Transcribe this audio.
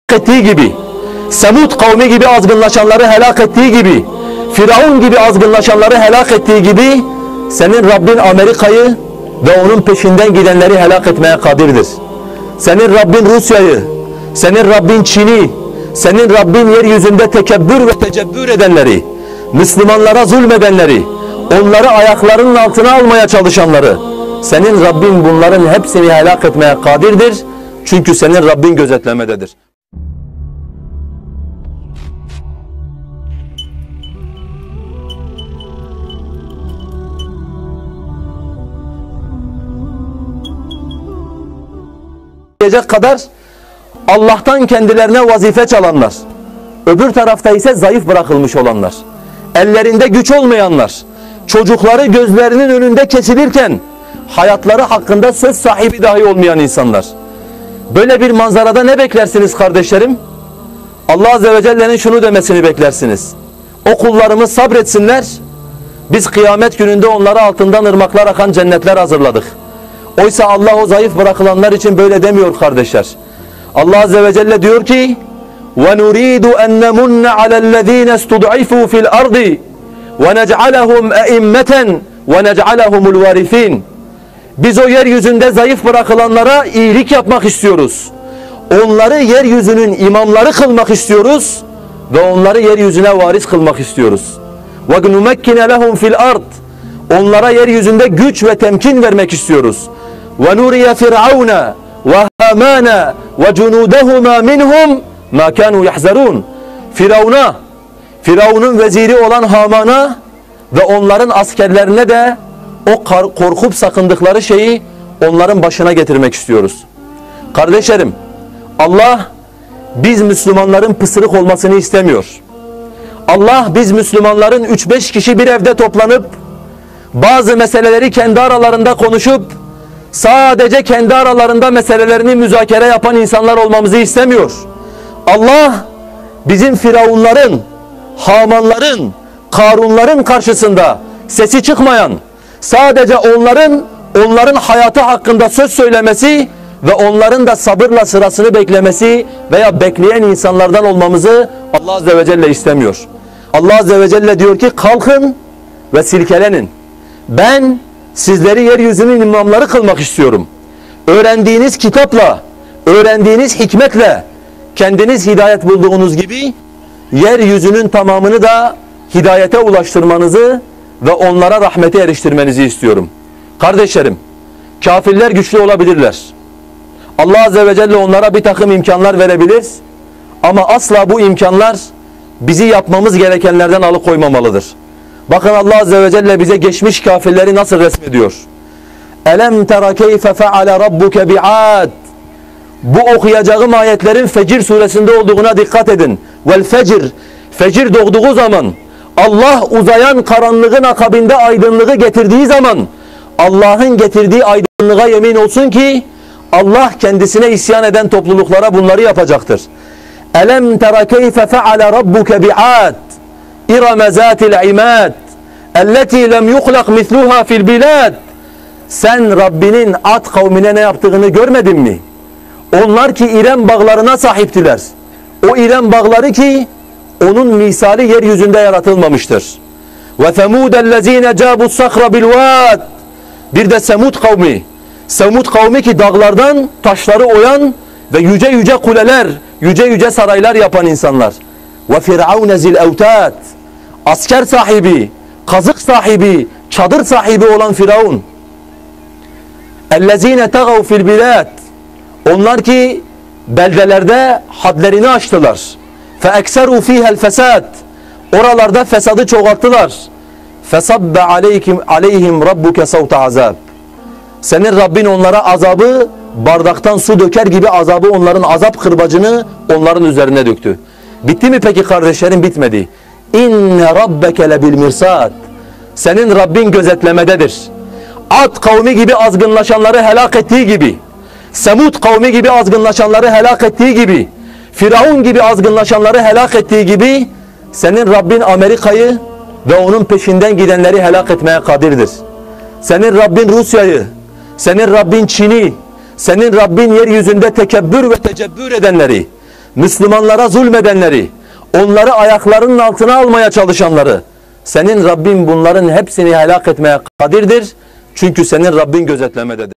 ettiği gibi, Semud kavmi gibi azgınlaşanları helak ettiği gibi, Firavun gibi azgınlaşanları helak ettiği gibi, senin Rabbin Amerika'yı ve onun peşinden gidenleri helak etmeye kadirdir. Senin Rabbin Rusya'yı, senin Rabbin Çin'i, senin Rabbin yeryüzünde tekebbür ve tecebbür edenleri, Müslümanlara zulmedenleri, onları ayaklarının altına almaya çalışanları, senin Rabbin bunların hepsini helak etmeye kadirdir. Çünkü senin Rabbin gözetlemededir. Diyecek kadar Allah'tan kendilerine vazife çalanlar, öbür tarafta ise zayıf bırakılmış olanlar, ellerinde güç olmayanlar, çocukları gözlerinin önünde kesilirken hayatları hakkında söz sahibi dahi olmayan insanlar. Böyle bir manzarada ne beklersiniz kardeşlerim? Allah Azze ve Celle'nin şunu demesini beklersiniz: o kullarımız sabretsinler, biz kıyamet gününde onlara altından ırmaklar akan cennetler hazırladık. Oysa Allah o zayıf bırakılanlar için böyle demiyor kardeşler. Allah Azze ve Celle diyor ki: وَنُرِيدُ أَنْ نَمُنَّ عَلَى الَّذ۪ينَ اسْتُضْعِفُوا فِي الْأَرْضِ وَنَجْعَلَهُمْ اَئِمَّةً وَنَجْعَلَهُمُ الْوَارِثِينَ. Biz o yeryüzünde zayıf bırakılanlara iyilik yapmak istiyoruz. Onları yeryüzünün imamları kılmak istiyoruz ve onları yeryüzüne varis kılmak istiyoruz. وَنُمَكِّنَ لَهُمْ فِي الْأَرْضِ. Onlara yeryüzünde güç ve temkin vermek istiyoruz. وَنُرِيَ فِرْعَوْنَ وَهَامَانَ وَجُنُودَهُمَا مِنْهُمْ مَا كَانُوا يَحْزَرُونَ. Firavun'un veziri olan Haman'a ve onların askerlerine de o korkup sakındıkları şeyi onların başına getirmek istiyoruz. Kardeşlerim, Allah biz Müslümanların pısırık olmasını istemiyor. Allah biz Müslümanların 3-5 kişi bir evde toplanıp bazı meseleleri kendi aralarında konuşup sadece kendi aralarında meselelerini müzakere yapan insanlar olmamızı istemiyor. Allah bizim Firavunların, Hamanların, Karunların karşısında sesi çıkmayan, sadece onların hayatı hakkında söz söylemesi ve onların da sabırla sırasını beklemesi veya bekleyen insanlardan olmamızı Allah Azze ve Celle istemiyor. Allah Azze ve Celle diyor ki: kalkın ve silkelenin. Ben sizleri yeryüzünün imamları kılmak istiyorum. Öğrendiğiniz kitapla, öğrendiğiniz hikmetle kendiniz hidayet bulduğunuz gibi yeryüzünün tamamını da hidayete ulaştırmanızı ve onlara rahmete eriştirmenizi istiyorum. Kardeşlerim, kafirler güçlü olabilirler. Allah Azze ve Celle onlara bir takım imkanlar verebilir. Ama asla bu imkanlar bizi yapmamız gerekenlerden alıkoymamalıdır. Bakın Allah Azze ve Celle bize geçmiş kafirleri nasıl resmediyor. Elem tera keyfe feale rabbuke bi'ad. Bu okuyacağım ayetlerin Fecir suresinde olduğuna dikkat edin. Vel fecir. Fecir doğduğu zaman, Allah uzayan karanlığın akabinde aydınlığı getirdiği zaman, Allah'ın getirdiği aydınlığa yemin olsun ki Allah kendisine isyan eden topluluklara bunları yapacaktır. Elem tera keyfe feale rabbuke bi'ad. İrem zâtil imâd. Elleti lem yuhlak misluha fil bilad. Sen Rabbinin Ad kavmine ne yaptığını görmedin mi? Onlar ki İrem bağlarına sahiptiler. O İrem bağları ki onun misali yeryüzünde yaratılmamıştır. Ve semûdellezîne câbus sakra bilvâd. Bir de Semud kavmi. Semud kavmi ki dağlardan taşları oyan ve yüce yüce kuleler, yüce yüce saraylar yapan insanlar. Ve firavune zil evtâd. Asker sahibi, kazık sahibi, çadır sahibi olan Firavun. Ellezîne tegav fil bilâd. Onlar ki beldelerde hadlerini aştılar. فَاَكْسَرُوا ف۪يهَا الْفَسَادِ. Oralarda fesadı çoğalttılar. فَصَبَّ عَلَيْهِمْ رَبُّكَ صَوْتَ عَذَابِ. Senin Rabbin onlara azabı bardaktan su döker gibi azabı, onların azap kırbacını onların üzerine döktü. Bitti mi peki kardeşlerim? Bitmedi. اِنَّ رَبَّكَ لَبِالْمِرْسَادِ. Senin Rabbin gözetlemededir. Ad kavmi gibi azgınlaşanları helak ettiği gibi, Semud kavmi gibi azgınlaşanları helak ettiği gibi, Firavun gibi azgınlaşanları helak ettiği gibi, senin Rabbin Amerika'yı ve onun peşinden gidenleri helak etmeye kadirdir. Senin Rabbin Rusya'yı, senin Rabbin Çin'i, senin Rabbin yeryüzünde tekebbür ve tecebbür edenleri, Müslümanlara zulmedenleri, onları ayaklarının altına almaya çalışanları, senin Rabbin bunların hepsini helak etmeye kadirdir. Çünkü senin Rabbin gözetlemededir.